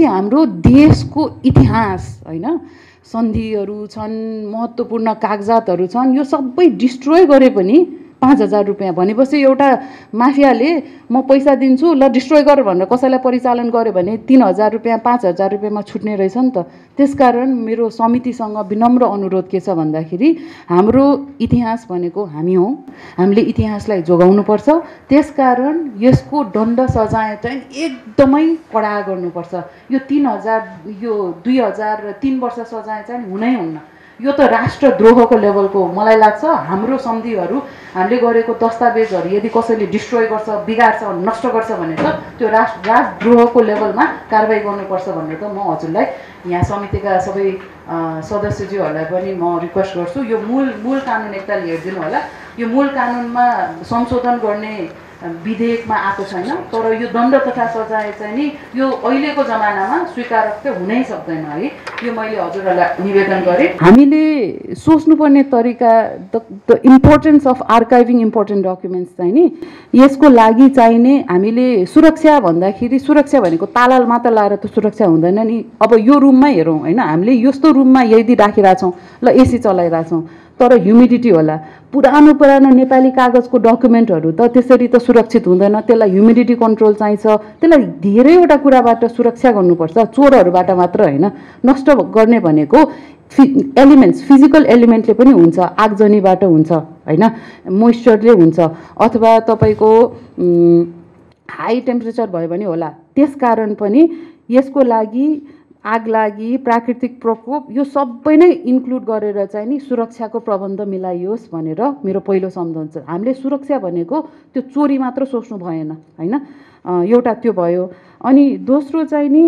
त्यसपछि हाम्रो देशको इतिहास हैन, सन्धिहरू छन्, महत्त्वपूर्ण कागजातहरू छन्, यो सबै डिस्ट्रोय गरे पनि 5,000 रुपियाँ भनेपछि एउटा माफियाले म पैसा दिन्छु ल डिस्ट्रोय गर भनेर कसैलाई परिचालन गर्यो भने 3,000 रुपियाँ 5,000 रुपियाँमा छुट्ने रहेछ नि त। त्यसकारण मेरो समितिसँग विनम्र अनुरोध के छ भन्दाखेरि हाम्रो इतिहास भनेको हामी हौँ, हामीले इतिहासलाई जोगाउनुपर्छ। त्यसकारण यसको दण्ड सजाय चाहिँ एकदमै कडा गर्नुपर्छ। यो 3,000 यो 2,003 वर्ष सजाय चाहिँ हुनै हुन्न। यो त राष्ट्रद्रोहको लेभलको मलाई लाग्छ। हाम्रो सन्धिहरू हामीले गरेको दस्तावेजहरू यदि कसैले डिस्ट्रोय गर्छ, बिगार्छ, नष्ट गर्छ भने त त्यो राष्ट्रद्रोहको लेभलमा कारबाही गर्नुपर्छ भनेर त म हजुरलाई यहाँ समितिका सबै सदस्यज्यूहरूलाई पनि म रिक्वेस्ट गर्छु। यो मूल कानुन एकताल हेरिदिनु होला। यो मूल कानुनमा संशोधन गर्ने विधेयकमा आएको छैन, तर यो दण्ड तथा सजाय चाहिँ नि यो अहिलेको जमानामा स्वीकार हुनै सक्दैन है। यो मैले हजुरहरूलाई निवेदन गरेँ। हामीले सोच्नुपर्ने तरिका the importance of archiving important documents चाहिँ नि यसको लागि चाहिने हामीले सुरक्षा भन्दाखेरि सुरक्षा भनेको ताला मात्र लाएर त सुरक्षा हुँदैन नि। अब यो रुममै हेरौँ हैन, हामीले यस्तो रुममा यदि राखिरहेछौँ ल एसी चलाइरहेछौँ तर ह्युमिडिटी होला, पुरानो नेपाली कागजको डकुमेन्टहरू त त्यसरी त सुरक्षित हुँदैन, त्यसलाई ह्युमिडिटी कन्ट्रोल चाहिन्छ, त्यसलाई धेरैवटा कुराबाट सुरक्षा गर्नुपर्छ, चोरहरूबाट मात्र होइन। नष्ट गर्ने भनेको एलिमेन्ट्स फिजिकल एलिमेन्टले पनि हुन्छ, आगजनीबाट हुन्छ होइन, मोइस्चरले हुन्छ, अथवा तपाईँको हाई टेम्परेचर भयो भने होला। त्यसकारण पनि यसको लागि आग लागि, प्राकृतिक प्रकोप यो सबै नै इन्क्लुड गरेर चाहिँ नि सुरक्षाको प्रबन्ध मिलाइयोस् भनेर मेरो पहिलो सम्झाउ छ। हामीले सुरक्षा भनेको त्यो चोरी मात्र सोच्नु भएन हैन। एउटा त्यो भयो। अनि दोस्रो चाहिँ नि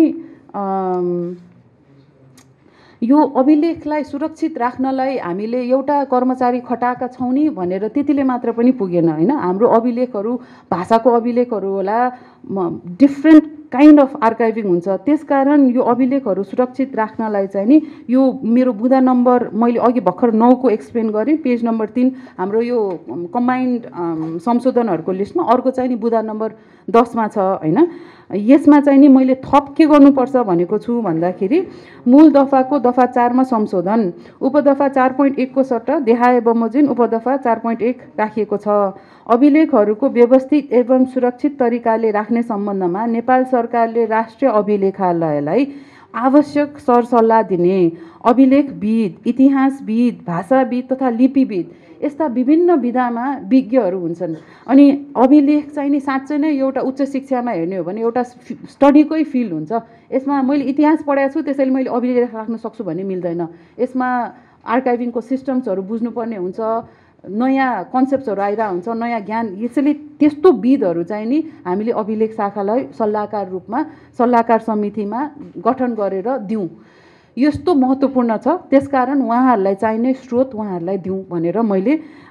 यो अभिलेखलाई सुरक्षित राख्नलाई हामीले एउटा कर्मचारी खटाएका छौँ नि भनेर त्यतिले मात्र पनि पुगेन हैन। हाम्रो अभिलेखहरू भाषाको अभिलेखहरू होला, डिफ्रेन्ट काइन्ड अफ आर्काइभिङ हुन्छ। त्यसकारण यो अभिलेखहरू सुरक्षित राख्नलाई चाहिँ नि यो मेरो बुँदा नम्बर मैले अघि भर्खर 9 को एक्सप्लेन गरेँ, पेज नम्बर 3 हाम्रो यो कम्बाइन्ड संशोधनहरूको लिस्टमा अर्को चाहिँ नि बुँदा नम्बर 10 मा छ हैन। यसमा चाहिँ नि मैले थप के गर्नुपर्छ भनेको छु भन्दाखेरि मूल दफाको दफा 4 मा संशोधन, उपदफा 4.1 को सट्टा देहाय बमोजिम उपदफा 4.1 राखिएको छ। अभिलेखहरूको व्यवस्थित एवं सुरक्षित तरिकाले राख्ने सम्बन्धमा नेपाल सरकारले राष्ट्रिय अभिलेखालयलाई आवश्यक सरसल्लाह दिने, अभिलेखविद, इतिहासविद, भाषाविद तथा लिपिविद यस्ता विभिन्न विधामा विज्ञहरू हुन्छन्। अनि अभिलेख चाहिँ नि साँच्चै नै एउटा उच्च शिक्षामा हेर्ने हो भने एउटा स्टडीकै फिल्ड हुन्छ। यसमा मैले इतिहास पढाएको छु त्यसैले मैले अभिलेख राख्न सक्छु भन्ने मिल्दैन। यसमा आर्काइभिङको सिस्टम्सहरू बुझ्नुपर्ने हुन्छ, नयाँ कन्सेप्ट्सहरू आइरहेको हुन्छ, नयाँ ज्ञान। यसैले त्यस्तो विधहरू चाहिँ नि हामीले अभिलेख शाखालाई सल्लाहकार रूपमा सल्लाहकार समितिमा गठन गरेर दिउँ। यस्तो महत्त्वपूर्ण छ। त्यसकारण उहाँहरूलाई चाहिने स्रोत उहाँहरूलाई दिउँ भनेर मैले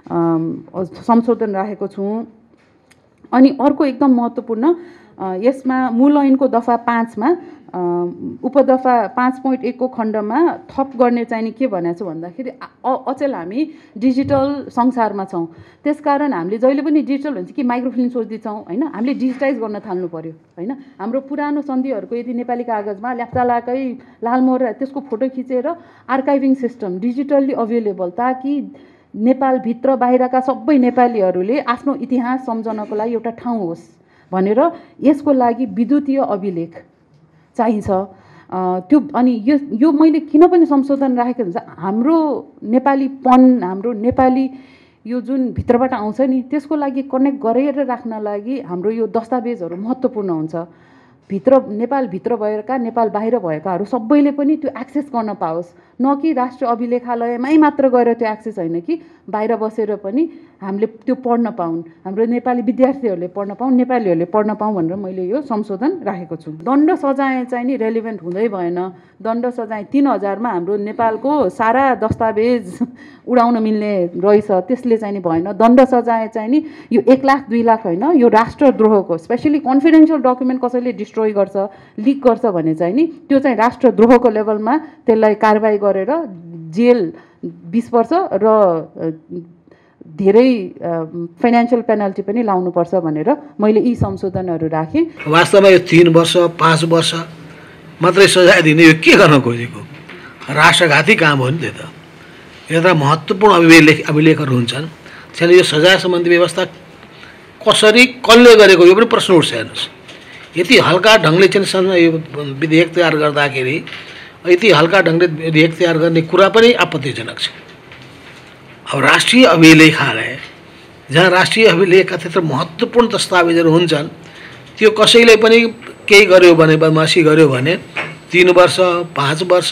संशोधन राखेको छु। अनि अर्को एकदम महत्त्वपूर्ण यसमा मूल ऐनको दफा 5 मा उपदफा 5.1 को खण्डमा थप गर्ने चाहिँ के भनेको छु भन्दाखेरि अचेल हामी डिजिटल संसारमा छौँ। त्यसकारण हामीले जहिले पनि डिजिटल भन्छ कि माइक्रोफिल्म सोच्दैछौँ होइन, हामीले डिजिटाइज गर्न थाल्नु पर्यो होइन। हाम्रो पुरानो सन्धिहरूको यदि नेपाली कागजमा ल्याप्चालाकै लालमोहर त्यसको फोटो खिचेर आर्काइभिङ सिस्टम डिजिटल्ली अभाइलेबल, ताकि नेपालभित्र बाहिरका सबै नेपालीहरूले आफ्नो इतिहास सम्झनको लागि एउटा ठाउँ होस् भनेर यसको लागि विद्युतीय अभिलेख चाहिन्छ। त्यो अनि यो मैले किन पनि संशोधन राखेको हुन्छ, हाम्रो नेपालीपन, हाम्रो नेपाली यो जुन भित्रबाट आउँछ नि त्यसको लागि कनेक्ट गरेर राख्न लागि हाम्रो यो दस्तावेजहरू महत्त्वपूर्ण हुन्छ। नेपालभित्र भएका नेपाल बाहिर भएकाहरू सबैले पनि त्यो एक्सेस गर्न पाओस्, न कि राष्ट्रिय अभिलेखालयमै मात्र गएर त्यो एक्सेस होइन कि बाहिर बसेर पनि हामीले त्यो पढ्न पाउन्, हाम्रो नेपाली विद्यार्थीहरूले पढ्न पाउन्, नेपालीहरूले पढ्न पाउँ भनेर मैले यो संशोधन राखेको छु। दण्ड सजाय चाहिँ नि रेलिभेन्ट हुँदै भएन। दण्ड सजाय 3,000 मा हाम्रो नेपालको सारा दस्तावेज उडाउन मिल्ने रहेछ, त्यसले चाहिँ नि भएन। दण्ड सजाय चाहिँ नि यो 1 लाख 2 लाख होइन, यो राष्ट्रद्रोहको स्पेसली कन्फिडेन्सियल डकुमेन्ट कसैले डिस्ट्रोय गर्छ, लिक गर्छ भने चाहिँ नि त्यो चाहिँ राष्ट्रद्रोहको लेभलमा त्यसलाई कारबाही गरेर जेल 20 वर्ष र धेरै फाइनेन्शियल पेनल्टी पनि लाउनुपर्छ भनेर मैले यी संशोधनहरू राखेँ। वास्तवमा यो 3 वर्ष 5 वर्ष मात्रै सजाय दिने यो के गर्न खोजेको? राष्ट्रघाती काम हो नि त्यो त। यता महत्त्वपूर्ण अभिलेखहरू हुन्छन्, त्यसैले यो सजाय सम्बन्धी व्यवस्था कसरी कसले गरेको यो पनि प्रश्न उठ्छ। हेर्नुहोस्, यति हल्का ढङ्गले चाहिँ यो विधेयक तयार गर्दाखेरि यति हल्का ढङ्गले विधेयक तयार गर्ने कुरा पनि आपत्तिजनक छ। अब राष्ट्रिय अभिलेखालय, जहाँ राष्ट्रिय अभिलेखका त्यत्रो महत्त्वपूर्ण दस्तावेजहरू हुन्छन्, त्यो कसैले पनि केही गर्यो भने, बदमासी गर्यो भने 3 वर्ष 5 वर्ष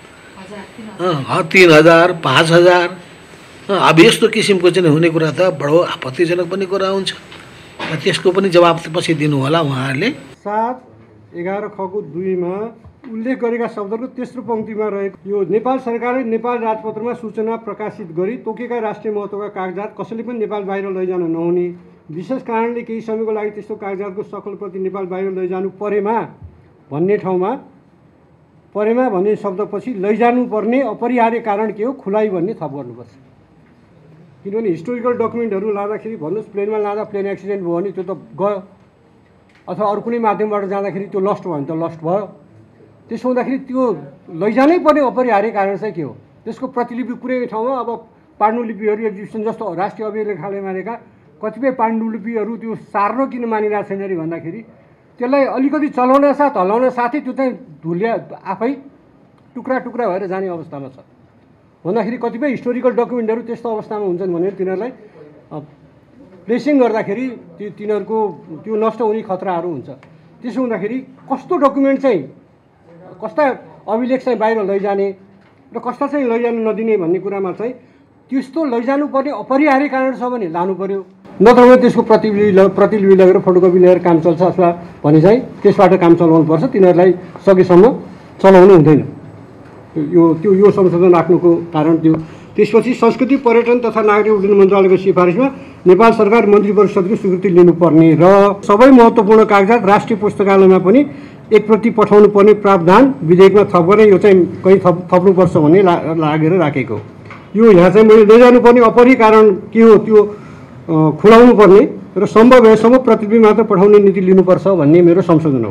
3000 5000 अब यस्तो किसिमको चाहिँ हुने कुरा त बडो आपत्तिजनक पनि कुरा हुन्छ। त्यसको पनि जवाब पछि दिनु होला उहाँहरूले। 7:11 खको 2 मा उल्लेख गरेका शब्दहरू तेस्रो पंक्तिमा रहेको यो नेपाल सरकारले नेपाल राजपत्रमा सूचना प्रकाशित गरी तोकेका राष्ट्रिय महत्त्वका कागजात कसैले पनि नेपाल बाहिर लैजान नहुने, विशेष कारणले केही समयको लागि त्यस्तो कागजातको सकल प्रति नेपाल बाहिर लैजानु परेमा भन्ने ठाउँमा परेमा भन्ने शब्दपछि लैजानु पर्ने अपरिहार्य कारण के हो खुलाइ भन्ने थप गर्नुपर्छ। किनभने हिस्टोरिकल डकुमेन्टहरू लाँदाखेरि भन्नुहोस् प्लेनमा लाँदा प्लेन एक्सिडेन्ट भयो भने त्यो त गयो, अथवा अरू कुनै माध्यमबाट जाँदाखेरि त्यो लस्ट भयो भने त लस्ट भयो। त्यसो हुँदाखेरि त्यो लैजानै पर्ने अपरिहार्य कारण चाहिँ के हो? त्यसको प्रतिलिपि कुनै ठाउँमा अब पाण्डुलिपिहरू एक्जिबिसन जस्तो राष्ट्रिय अभिलेखालयमा रहेका कतिपय पाण्डुलिपिहरू त्यो सार्न किन मानिरहेको छैन अरे भन्दाखेरि त्यसलाई अलिकति चलाउन साथ हल्लाउन साथै त्यो चाहिँ धुल्या आफै टुक्रा टुक्रा भएर जाने अवस्थामा छ। भन्दाखेरि कतिपय हिस्टोरिकल डकुमेन्टहरू त्यस्तो अवस्थामा हुन्छन् भने तिनीहरूलाई प्लेसिङ गर्दाखेरि तिनीहरूको त्यो नष्ट हुने खतराहरू हुन्छ। त्यसो हुँदाखेरि कस्तो डकुमेन्ट चाहिँ, कस्ता अभिलेख चाहिँ बाहिर लैजाने र कस्ता चाहिँ लैजानु नदिने भन्ने कुरामा चाहिँ त्यस्तो लैजानु पर्ने अपरिहार्य कारण छ भने लानु पर्यो, नत्र भने त्यसको प्रतिलिपि लगेर फोटोकपी लिएर काम चल्छ अथवा भने चाहिँ त्यसबाट काम चलाउनु पर्छ। तिनीहरूलाई सकेसम्म चलाउनु हुँदैन। यो संशोधन राख्नुको कारण त्यो। त्यसपछि संस्कृति पर्यटन तथा नागरिक उड्डयन मन्त्रालयको सिफारिसमा नेपाल सरकार मन्त्री परिषदको स्वीकृति लिनुपर्ने र सबै महत्त्वपूर्ण कागजात राष्ट्रिय पुस्तकालयमा पनि एक प्रति पठाउनु पर्ने प्रावधान विधेयकमा थप गर्ने, यो चाहिँ कहीँ थप्नुपर्छ भन्ने लागेर राखेको। यो यहाँ चाहिँ मैले लैजानु पर्ने अपरिहार्य कारण के हो त्यो खुलाउनु पर्ने र सम्भव भएसम्म प्रतिलिपि मात्र पठाउने नीति लिनुपर्छ भन्ने मेरो संशोधन हो।